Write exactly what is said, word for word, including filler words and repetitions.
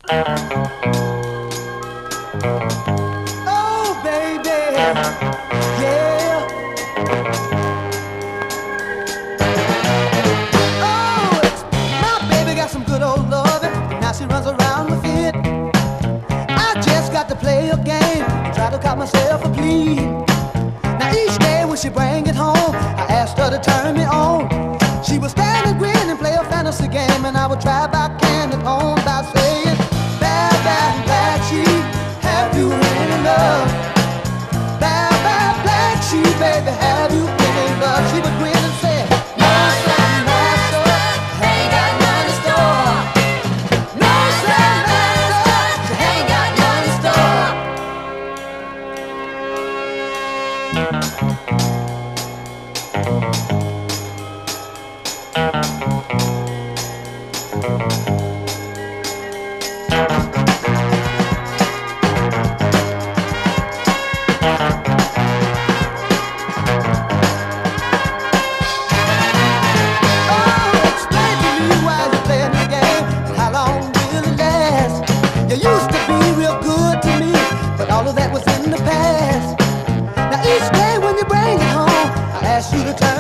Oh, baby, yeah. Oh, my baby got some good old loving. Now she runs around with it. I just got to play a game and try to cop myself a plea. Now each day when she bring it home, I asked her to turn me on. She would stand and grin and play a fantasy game, and I would try back hand at home by saying, bad, bad, black sheep, have you been in love? Bad, bad, black sheep, baby, have you been in love? She would grin and say, no, son, master, ain't got none in store. No, son, master, she ain't got none in store. All of that was in the past. Now each day when you bring it home, I ask you to turn